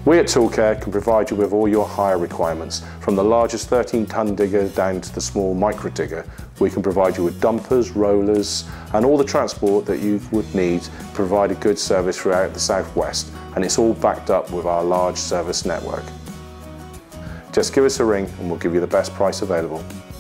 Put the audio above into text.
We at Toolcare can provide you with all your hire requirements, from the largest 13-ton digger down to the small micro digger. We can provide you with dumpers, rollers and all the transport that you would need to provide a good service throughout the southwest, and it's all backed up with our large service network. Just give us a ring and we'll give you the best price available.